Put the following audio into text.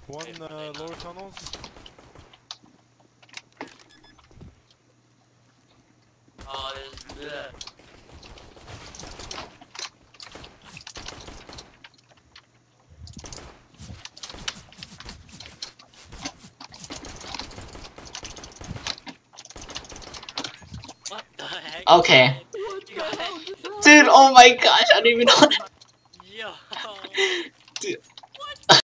One lower tunnels. Oh, there's the. What the heck? Okay. You guys- Dude, oh my gosh, I don't even know. Yo.